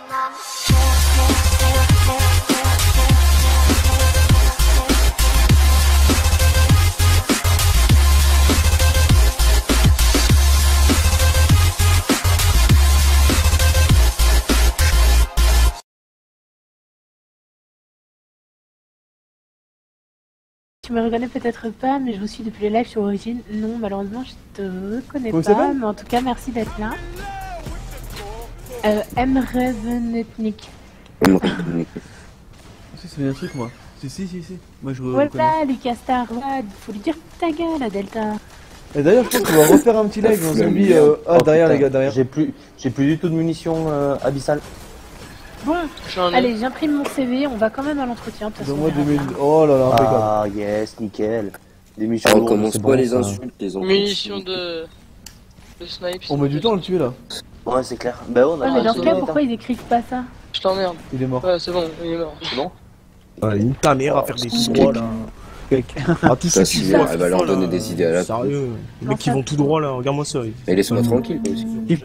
Tu me reconnais peut-être pas, mais je vous suis depuis les lives sur Origin. Non, malheureusement, je te connais Comment pas, ça s'appelle mais en tout cas, merci d'être là. Mrevenetnik. Si, c'est bien un truc, moi. Si. Moi, je Voilà, reconnais. Lucas Star, ouais, faut lui dire ta gueule, Delta. Et d'ailleurs, je pense qu'on va refaire un petit live dans zombie. Ah, derrière, putain, les gars, derrière. J'ai plus du tout de munitions abyssales. Bon, J'en ai. allez, j'imprime mon CV, on va quand même à l'entretien. De toute façon, Donne-moi on verra 2000. ça. Oh là là, impeccable. Ah, yes, nickel. Des missions On lourdes, commence c'est pas bon, les ça. insultes, les enfants. Munitions de snipe. On met du temps à le tuer là. Ouais, c'est clair. Bah, on a Ouais, mais dans ce cas, minutes, pourquoi ils écrivent pas ça? Je t'emmerde. Il est mort. Ouais, c'est bon, il est mort. C'est bon. Une ta mère à faire des tout droits là. Ah, tous Ça, ceux qui si, voient, elle va leur donner des idées à la con. Sérieux. Les mecs qui vont tout droit là, regarde-moi ça. Mais laisse-moi tranquille, toi aussi.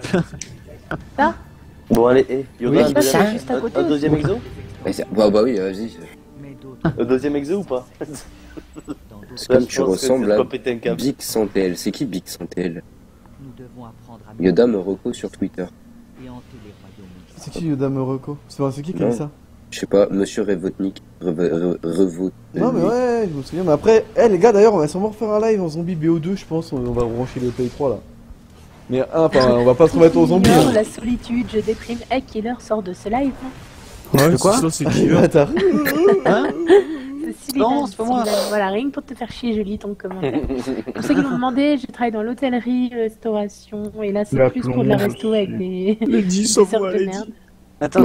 Bon, allez, Yoda, Oui, un ça, deuxième- c'est juste à côté un deuxième aussi. exo Bah oui, vas-y. Un deuxième exo ou pas? C'est comme tu ressembles à Pas péter un câble. Big sans TL. C'est qui Big sans TL? Yoda me reco sur Twitter. C'est qui Yoda Morocco? C'est qui a Non. dit ça? Je sais pas, Monsieur Revotnik. Revotnik. Non, mais ouais, je me souviens. Mais après, les gars, d'ailleurs, on va sûrement refaire un live en zombie BO2, je pense. On va brancher les Play 3 là. Mais enfin, on va pas se remettre aux zombies. Non, Hein. la solitude, je déprime. Hey, Killer sort de ce live. Ouais, De quoi c'est ça, c'est Les qui bâtards. Hein? Non, c'est pas moi. Voilà, rien que pour te faire chier, je lis ton commentaire. Pour ceux qui m'ont demandé, je travaille dans l'hôtellerie, restauration, et là c'est La plus pour de la plonge. resto avec des Les 10 des sauve sortes moi, de les merde. 10. Attends,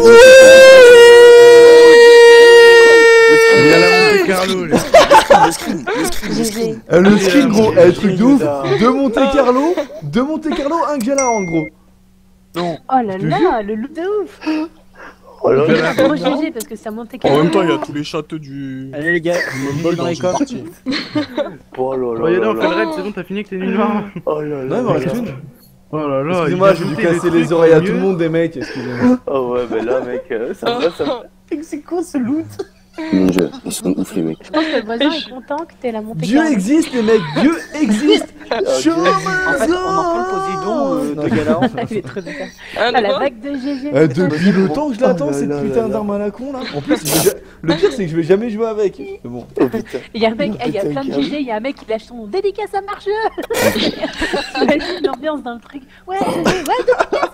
Il y a la Monte Carlo, là. GG. Le screen, gros, truc de ouf. Deux Monte Carlo, un Gala en gros. Oh là là, le loup de ouf. Oh là là. Gros GG parce que ça montait En même temps, il y a tous les châteaux du. Allez les gars, Bol dans les une coffres. partie. Oh là là. Voyez là, on là fait le là. raid, c'est bon, t'as fini avec tes nuits noires. Oh là là. Non, il m'en reste une. Oh là là, Excusez-moi, j'ai dû casser les oreilles à tout le monde, des mecs. Excusez-moi. Oh ouais, mais là, mec, ça va. C'est quoi ce loot? Mon dieu, ils sont ouf les mecs. Je pense que le voisin est content que t'aies la montée Dieu existe, les mecs. Dieu existe. En fait, on en prend le Poséidon de Galant. Il est trop bien. Ah, Ah, la quoi vague de GG. Depuis le temps que je l'attends, Oh là cette là putain là d'arme à la con là. En plus, le pire c'est que je vais jamais jouer avec. Mais bon. Oh putain. Il y a un mec, il y a Putain, plein de câble. GG, il y a un mec qui lâche son dédicace à marcheux. T'imagines l'ambiance d'un truc. Ouais, dédicace,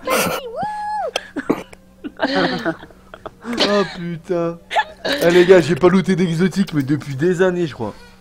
merci, Oh putain. Ah les gars, j'ai pas looté d'exotique mais depuis des années je crois.